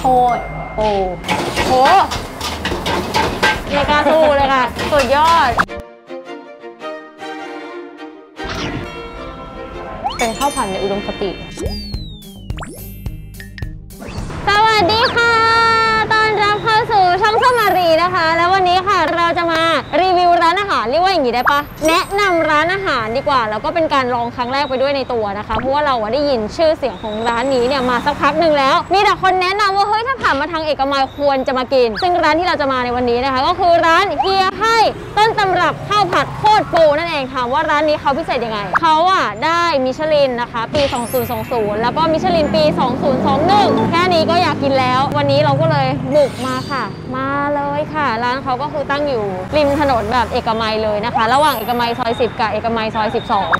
ตรโอ้โหไม่กล้าสู้เลยค่ะสุดยอดเป็นข้าวผัดในอุดมคติสวัสดีค่ะต้อนรับเข้าสู่ช่องส้มมารีนะคะแล้ววันนี้ค่ะเราจะมารีวิวร้านอาหารเรียกว่าอย่างนี้ได้ปะแนะนำร้านอาหารดีกว่าแล้วก็เป็นการลองครั้งแรกไปด้วยในตัวนะคะเพราะว่าเราได้ยินชื่อเสียงของร้านนี้เนี่ยมาสักพักหนึ่งแล้วมีแต่คนแนะนำว่าเฮ้ยถ้าผ่านมาทางเอกมัยควรจะมากินซึ่งร้านที่เราจะมาในวันนี้นะคะก็คือร้านเฮียให้ต้นตำรับข้าวผัดโคตรปูนั่นเองถามว่าร้านนี้เขาพิเศษยังไงเขาได้มิชลินนะคะปี2020แล้วก็มิชลินปี2021แค่นี้ก็อยากกินแล้ววันนี้เราก็เลยบุกมาค่ะมาเลยค่ะร้านเขาก็คือตั้งอยู่ริมถนนแบบเอกมัยเลยนะคะระหว่างเอกมัยซอย10กับเอกมัยซอย12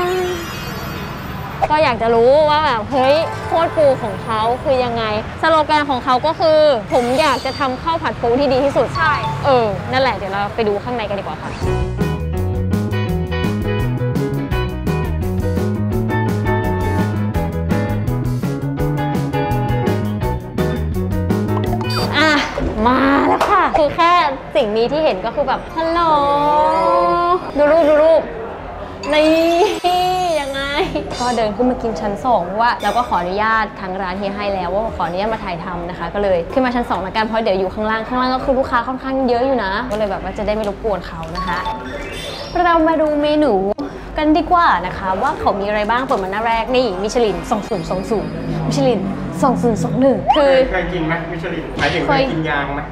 ก็อยากจะรู้ว่าแบบเฮ้ยโคตรปูของเขาคือยังไงสโลแกนของเขาก็คือผมอยากจะทำข้าวผัดปูที่ดีที่สุดใช่นั่นแหละเดี๋ยวเราไปดูข้างในกันดีกว่าค่ะมาแล้วค่ะคือแค่สิ่งนี้ที่เห็นก็คือแบบฮัลโหลดูรูปนี่ยังไงก็เดินขึ้นมากินชั้น2ว่าแล้วก็ขออนุญาตทางร้านที่ให้แล้วว่าขออนุญาตมาถ่ายทำนะคะก็เลยขึ้นมาชั้น2แล้วกันเพราะเดี๋ยวอยู่ข้างล่างก็คือลูกค้าค่อนข้างเยอะอยู่นะก็เลยแบบว่าจะได้ไม่รบกวนเขานะคะเรามาดูเมนูกันดีกว่านะคะว่าเขามีอะไรบ้างเปิดมาหน้าแรกนี่มิชลิน2020มิชลิน2021คือเคยกินไหมมิชลินหมายถึงเคยกินยางไหม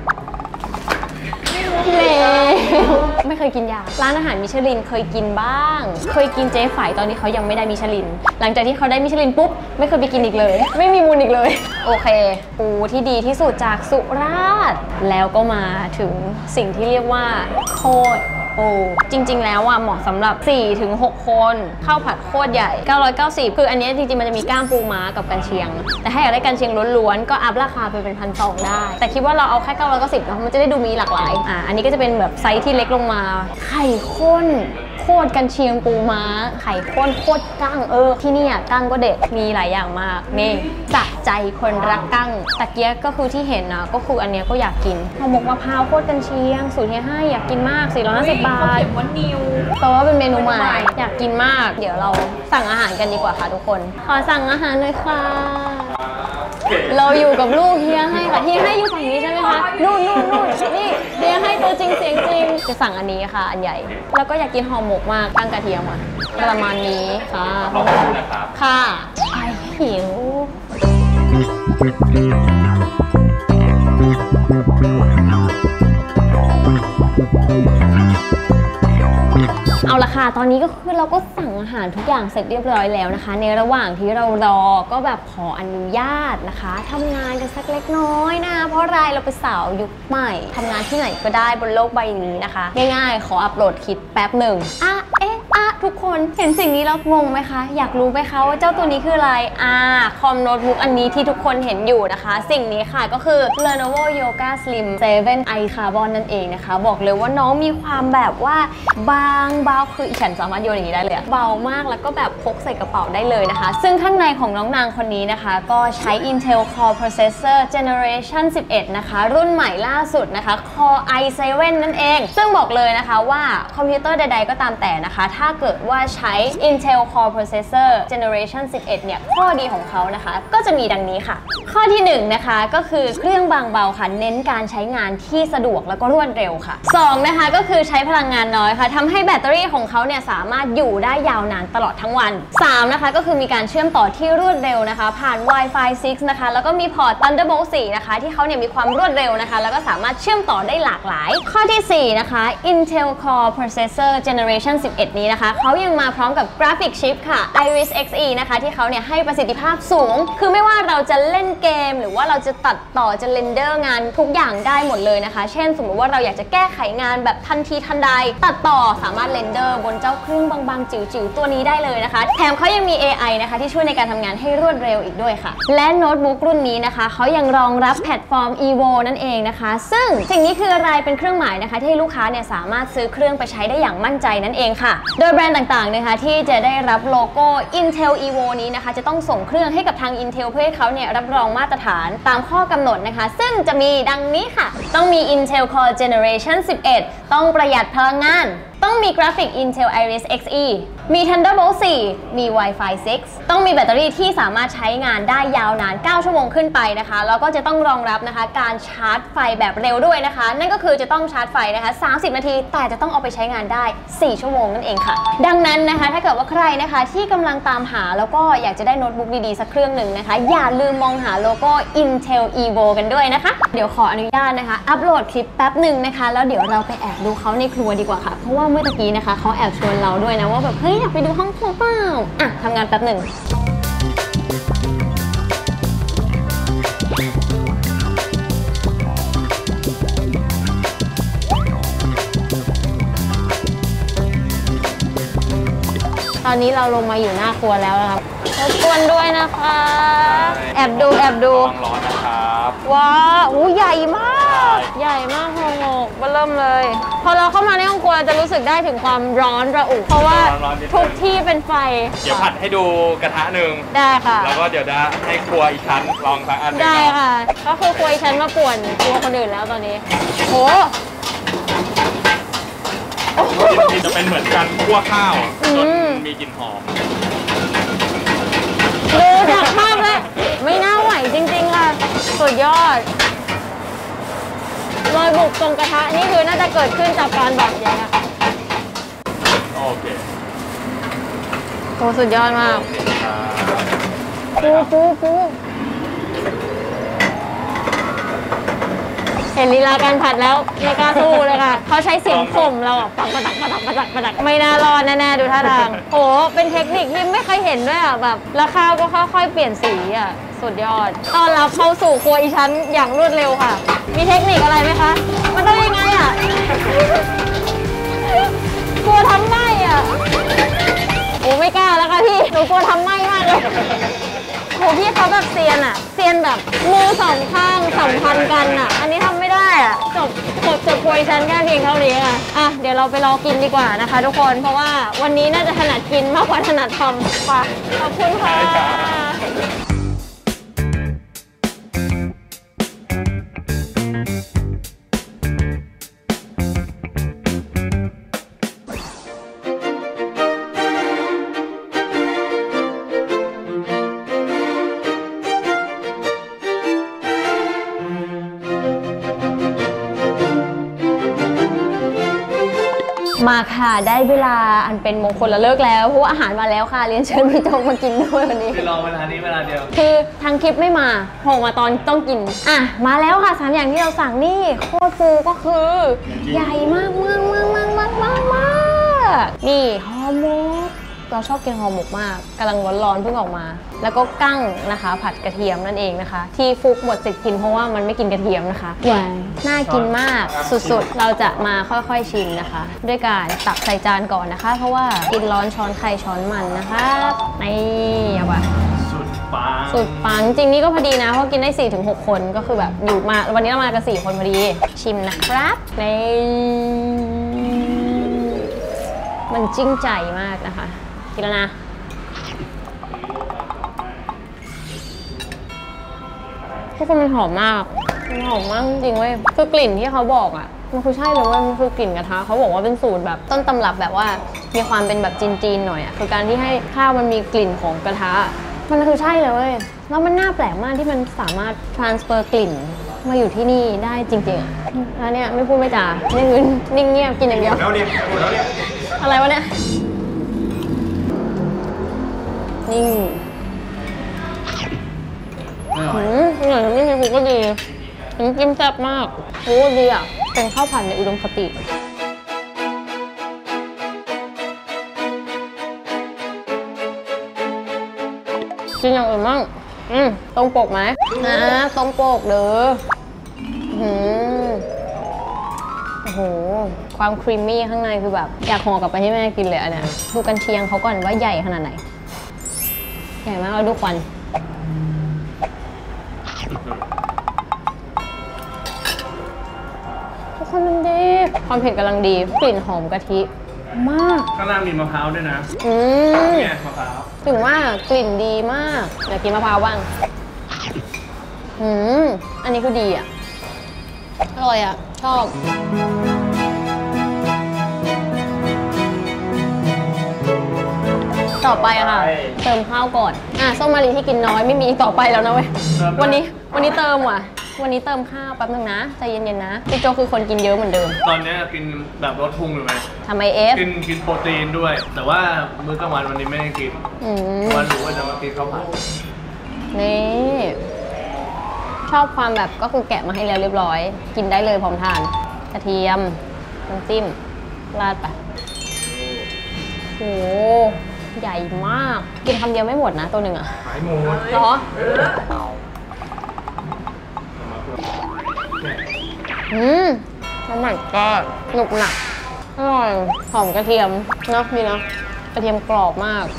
ไม่เคยกินยาร้านอาหารมิชลินเคยกินบ้างเคยกินเจ๊ฝ่ายตอนนี้เขายังไม่ได้มิชลินหลังจากที่เขาได้มิชลินปุ๊บไม่เคยไปกินอีกเลยไม่มีมูลอีกเลยโอเคปูที่ดีที่สุดจากสุราษฎร์แล้วก็มาถึงสิ่งที่เรียกว่าโคตรจริงๆแล้วเหมาะสำหรับ 4-6 คนข้าวผัดโคตรใหญ่990คืออันนี้จริงๆมันจะมีก้ามปูม้ากับกันเชียงแต่ถ้าอยากได้กันเชียงล้วนๆก็อัพราคาไปเป็น1,200ได้แต่คิดว่าเราเอาแค่990นะมันจะได้ดูมีหลากหลายอันนี้ก็จะเป็นแบบไซส์ที่เล็กลงมาไข่ข้นโคตรกันเชียงปูม้าไข่ข้นโคตรกั้งที่นี่กั้งก็เด็ดมีหลายอย่างมากนี่สะใจคนรักกั้งตะเกียก็คือที่เห็นนะก็คืออันนี้ก็อยากกินห่อหมกมะพร้าวโคตรกันเชียงสูตรที่ให้อยากกินมาก450 บาทวันนิวแปลว่าเป็นเมนูใหม่อยากกินมากเดี๋ยวเราสั่งอาหารกันดีกว่าค่ะทุกคนขอสั่งอาหารเลยค่ะเราอยู่กับลูกเฮียให้ค่ะเฮียให้อยู่ฝั่งนี้ใช่ไหมคะนู่นนี่เฮียให้ตัวจริงเสียงจริงจะสั่งอันนี้ค่ะอันใหญ่แล้วก็อยากกินห่อหมกมากตั้งกระเทียมประมาณนี้ค่ะค่ะไอหิวเอาละค่ะตอนนี้ก็คือเราก็สั่งอาหารทุกอย่างเสร็จเรียบร้อยแล้วนะคะในระหว่างที่เรารอก็แบบขออนุญาตนะคะทำงานกันสักเล็กน้อยนะเพราะอะไรเราเป็นสาวยุคใหม่ทำงานที่ไหนก็ได้บนโลกใบนี้นะคะง่ายๆขออัปโหลดคลิปแป๊บหนึ่งทุกคนเห็นสิ่งนี้แล้วงงไหมคะอยากรู้ไหมคะว่าเจ้าตัวนี้คืออะไรคอมโน้ตบุ๊กอันนี้ที่ทุกคนเห็นอยู่นะคะสิ่งนี้ค่ะก็คือ Lenovo Yoga Slim 7 i Carbon นั่นเองนะคะบอกเลยว่าน้องมีความแบบว่าบางเบาคือฉันสามารถโยนอย่างนี้ได้เลยเบามากแล้วก็แบบพกใส่กระเป๋าได้เลยนะคะซึ่งข้างในของน้องนางคนนี้นะคะก็ใช้ Intel Core Processor Generation 11นะคะรุ่นใหม่ล่าสุดนะคะ Core i7 นั่นเองซึ่งบอกเลยนะคะว่าคอมพิวเตอร์ใดๆก็ตามแต่นะคะถ้าเกิดว่าใช้ Intel Core Processor Generation 11เนี่ยข้อดีของเขานะคะก็จะมีดังนี้ค่ะข้อที่1นะคะก็คือเครื่องบางเบาค่ะเน้นการใช้งานที่สะดวกแล้วก็รวดเร็วค่ะ2นะคะก็คือใช้พลังงานน้อยค่ะทำให้แบตเตอรี่ของเขาเนี่ยสามารถอยู่ได้ยาวนานตลอดทั้งวัน3นะคะก็คือมีการเชื่อมต่อที่รวดเร็วนะคะผ่าน Wi-Fi 6 นะคะแล้วก็มีพอร์ต Thunderbolt 4 นะคะที่เขาเนี่ยมีความรวดเร็วนะคะแล้วก็สามารถเชื่อมต่อได้หลากหลายข้อที่4นะคะ Intel Core Processor Generation 11 นี้นะคะเขายังมาพร้อมกับกราฟิกชิปค่ะ Iris Xe นะคะที่เขาเนี่ยให้ประสิทธิภาพสูงคือไม่ว่าเราจะเล่นเกมหรือว่าเราจะตัดต่อจะเรนเดอร์งานทุกอย่างได้หมดเลยนะคะเช่นสมมติว่าเราอยากจะแก้ไขงานแบบทันทีทันใดตัดต่อสามารถเรนเดอร์บนเจ้าเครื่องบางๆจิ๋วๆตัวนี้ได้เลยนะคะแถมเขายังมี AI นะคะที่ช่วยในการทำงานให้รวดเร็วอีกด้วยค่ะและโน้ตบุ๊กรุ่นนี้นะคะเขายังรองรับแพลตฟอร์ม Evo นั่นเองนะคะซึ่งสิ่งนี้คืออะไรเป็นเครื่องหมายนะคะที่ลูกค้าเนี่ยสามารถซื้อเครื่องไปใช้ได้อย่างมั่นใจนั่นเองค่ะโดยแบรนด์ต่างๆนะคะที่จะได้รับโลโก้ Intel Evo นี้นะคะจะต้องส่งเครื่องให้กับทาง Intel เพื่อให้เขาเนี่ยรับรองมาตรฐานตามข้อกำหนดนะคะซึ่งจะมีดังนี้ค่ะต้องมี Intel Core Generation 11 ต้องประหยัดพลังงานต้องมีกราฟิก Intel Iris Xe มี Thunderbolt 4 มี Wi-Fi 6 ต้องมีแบตเตอรี่ที่สามารถใช้งานได้ยาวนาน 9 ชั่วโมงขึ้นไปนะคะแล้วก็จะต้องรองรับนะคะการชาร์จไฟแบบเร็วด้วยนะคะนั่นก็คือจะต้องชาร์จไฟนะคะ30 นาทีแต่จะต้องเอาไปใช้งานได้ 4 ชั่วโมงนั่นเองค่ะดังนั้นนะคะถ้าเกิดว่าใครนะคะที่กำลังตามหาแล้วก็อยากจะได้โน้ตบุ๊กดีๆสักเครื่องหนึ่งนะคะอย่าลืมมองหาโลโก้ Intel Evo กันด้วยนะคะเดี๋ยวขออนุญาตนะคะอัปโหลดคลิปแป๊บหนึ่งนะคะแล้วเดี๋ยวเราไปแอบดูเขาในครัวดีกว่าค่ะเพราะว่าเมื่อกี้นะคะเขาแอบชวนเราด้วยนะว่าแบบเฮ้ยอยากไปดูห้องครัวเปล่าอ่ะทำงานแป๊บหนึ่งตอนนี้เราลงมาอยู่หน้าครัวแล้วนะครับรบกวนด้วยนะคะแอบดูร้อนนะครับว้าวใหญ่มากใหญ่มากโหเบิ่มเลยพอเราเข้ามาในห้องครัวจะรู้สึกได้ถึงความร้อนระอุเพราะว่าทุกที่เป็นไฟเดี๋ยวผัดให้ดูกระทะหนึ่งได้ค่ะแล้วก็เดี๋ยวจะให้ครัวอีกชั้นลองสักอันได้ค่ะก็คือครัวอีกชั้นมาป่วนครัวคนอื่นแล้วตอนนี้โหจะเป็นเหมือนการคั่วข้าวจนมีกลิ่นหอมดูจากภาพเลยไม่น่าไหวจริงๆค่ะสุดยอดรอยบุกตรงกระทะนี่คือน่าจะเกิดขึ้นจากการแบบนี้ค่ะโอเคโหสุดยอดมากปูเห็นลีลาการผัดแล้วไม่กล้าสู้เลยค่ะเขาใช้เสียงข่มเราปักไม่น่ารอดแน่ๆดูท่าทางโหเป็นเทคนิคที่ไม่เคยเห็นด้วยอ่ะแบบแล้วข้าวก็ค่อยๆเปลี่ยนสีอ่ะสุดยอดตอนรับเข้าสู่ครัวอีชั้นอย่างรวดเร็วค่ะมีเทคนิคอะไรไหมคะมันต้องยังไงอ่ะกลัวทำไหม้อ่ะโอ้ไม่กล้าแล้วค่ะพี่หนูกลัวทำไหม้มากเลยโหพี่เขาแบบเซียนอะเซียนแบบมือสองข้างสัมพันธ์กันอะอันนี้ทำไม่ได้อะจบควยชั้นแค่เพียงเท่านี้อะเดี๋ยวเราไปรอกินดีกว่านะคะทุกคนเพราะว่าวันนี้น่าจะถนัดกินมากกว่าถนัดทำค่ะขอบคุณค่ะมาค่ะได้เวลาอันเป็นมงคลละเลิกแล้วเพราะว่าอาหารมาแล้วค่ะเรียนเชิญพี่โจ๊กมากินด้วยวันนี้คือรอเวลานี้เวลาเดียวคือทางคลิปไม่มาโผล่มาตอนต้องกินมาแล้วค่ะ3อย่างที่เราสั่งนี่โคตรฟูก็คือใหญ่มากนี่ห่อหมกเราชอบกินห่อหมกมากกำลังร้อนๆเพิ่งออกมาแล้วก็กั้งนะคะผัดกระเทียมนั่นเองนะคะที่ฟุกหมดสิทธิ์กินเพราะว่ามันไม่กินกระเทียมนะคะว้าวน่ากินมากสุดๆเราจะมาค่อยๆชิมนะคะด้วยการตักใส่จานก่อนนะคะเพราะว่ากินร้อนช้อนใครช้อนมันนะคะนี่เอาไปสุดปังจริงนี่ก็พอดีนะเพราะกินได้ 4-6 คนก็คือแบบอยู่มาวันนี้เรามากัน4 คนพอดีชิมนะครับนี่มันจิ้งใจมากนะคะกินแล้วนะทุกคนมันหอมมากจริงๆเว้ยคือกลิ่นที่เขาบอกอ่ะมันคือใช่เลยว่ามันคือกลิ่นกระทะเขาบอกว่าเป็นสูตรแบบต้นตำรับแบบว่ามีความเป็นแบบจีนๆหน่อยอ่ะคือการที่ให้ข้าวมันมีกลิ่นของกระทะมันคือใช่เลยเว้ยแล้วมันน่าแปลกมากที่มันสามารถ transfer กลิ่นมาอยู่ที่นี่ได้จริงๆอ่ะแล้วเนี่ยไม่พูดไม่จานิ่งเงียบกินอย่างเดียวแล้วเนี่ยอะไรวะเนี่ยนี่นี่มีฟูก็ดีน้ำจิ้มแซ่บมากโอ้ดีอ่ะเป็นข้าวผัดในอุดมคติกินอย่างอื่นมั่งตรงปกไหมตรงปกเด้อโอ้โหความครีมมี่ข้างในคือแบบอยากห่อกลับไปให้แม่กินเลยอันเนี้ยดูกันเชียงเขาก่อนว่าใหญ่ขนาดไหนใหญ่มากแล้วดูควันทุกคนมันดีความเผ็ดกำลังดีกลิ่นหอมกะทิมากข้างล่างมีมะพร้าวด้วยนะ เนี่ยมะพร้าวถึงว่ากลิ่นดีมากอยากกินมะพร้าวบ้างอันนี้คือดีอ่ะอร่อยอ่ะชอบต่อไปอะค่ะเติมข้าวก่อนส้มมารีที่กินน้อยไม่มีอีกต่อไปแล้วนะเว้ยวันนี้เติมว่ะวันนี้เติมข้าวแป๊บนึงนะใจเย็นๆนะพี่โจคือคนกินเยอะเหมือนเดิมตอนนี้กินแบบลดพุงอยู่ไหมทำไมเอฟกินโปรตีนด้วย แต่ว่ามื้อกลางวันวันนี้ไม่ได้กินวันรู้ว่าจะมากินข้าวผัดนี่ชอบความแบบก็คือแกะมาให้แล้วเรียบร้อยกินได้เลยพร้อมทานกระเทียมน้ำจิ้มราดไปโหใหญ่มากกินคำเดียวไม่หมดนะตัวหนึ่งอะหายหมดเหรอน้ำมันก็หนุกหนักอร่อยหอมกระเทียมเนาะนี่เนาะกระเทียมกรอบมาก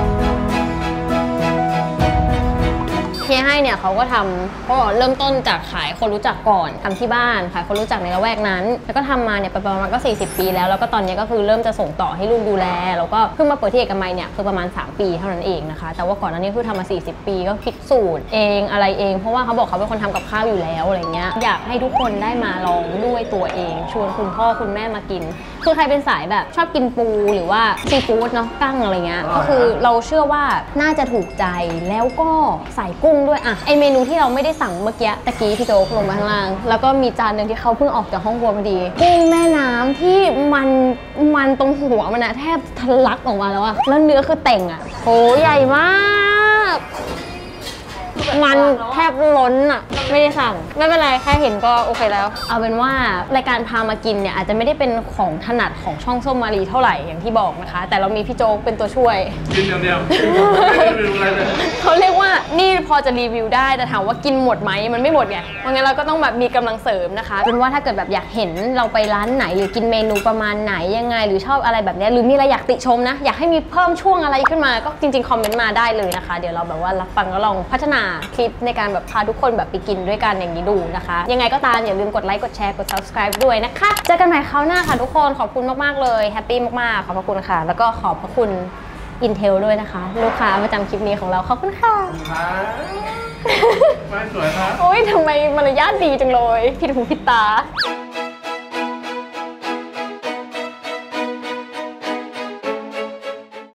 เฮียให้เนี่ยเขาก็ทำก็เริ่มต้นจากขายคนรู้จักก่อนทำที่บ้านขายคนรู้จักในละแวกนั้นแล้วก็ทำมาเนี่ยประมาณก็40 ปีแล้วก็ตอนนี้ก็คือเริ่มจะส่งต่อให้ลูกดูแลแล้วก็เพิ่งมาเปิดที่เอกมัยเนี่ยคือประมาณ3 ปีเท่านั้นเองนะคะแต่ว่าก่อนหน้านี้คือทำมา40 ปีก็คิดสูตรเองอะไรเองเพราะว่าเขาบอกเขาเป็นคนทำกับข้าวอยู่แล้วอะไรเงี้ยอยากให้ทุกคนได้มาลองด้วยตัวเองชวนคุณพ่อคุณแม่มากินคือใครเป็นสายแบบชอบกินปูหรือว่าซีฟู้ดเนาะกั้งอะไรเงี้ยก็คือเราเชื่อว่าน่าจะถูกใจแล้วก็ใส่กุ้งด้วยอะไอเมนูที่เราไม่ได้สั่งเมื่อกี้ตะกี้พี่โจ๊กลงมาข้างล่างแล้วก็มีจานหนึ่งที่เขาเพิ่งออกจากห้องครัวพอดีกุ้งแม่น้ำที่มันตรงหัวมันอะแทบทะลักออกมาแล้วอะแล้วเนื้อคือเต่งอะโหใหญ่มากมันแทบล้นอะไม่ได้สั่งไม่เป็นไรแค่เห็นก็โอเคแล้วเอาเป็นว่ารายการพามากินเนี่ยอาจจะไม่ได้เป็นของถนัดของช่องส้มมารีเท่าไหร่อย่างที่บอกนะคะแต่เรามีพี่โจ๊กเป็นตัวช่วยกินเดียวไม่ได้รีวิวอะไรเลยเขาเรียกว่านี่พอจะรีวิวได้แต่ถามว่ากินหมดไหมมันไม่หมดไงเพราะงั้นเราก็ต้องแบบมีกำลังเสริมนะคะเป็นว่าถ้าเกิดแบบอยากเห็นเราไปร้านไหนหรือกินเมนูประมาณไหนยังไงหรือชอบอะไรแบบนี้หรือมีอะไรอยากติชมนะอยากให้มีเพิ่มช่วงอะไรขึ้นมาก็จริงๆคอมเมนต์มาได้เลยนะคะเดี๋ยวเราแบบว่ารับฟังแล้วลองพัฒนาคลิปในการแบบพาทุกคนแบบไปกินด้วยกันอย่างนี้ดูนะคะยังไงก็ตามอย่าลืมกดไลค์กดแชร์กด subscribe ด้วยนะคะเจอกันใหม่คราวหน้าค่ะทุกคนขอบคุณมากๆเลยแฮปปี้มากๆขอบพระคุณค่ะแล้วก็ขอบพระคุณ Intel ด้วยนะคะลูกค้าประจำคลิปนี้ของเราขอบคุณค่ะไม่สวยครับโอ๊ยทำไมมารยาทดีจังเลยผิดหูผิดตา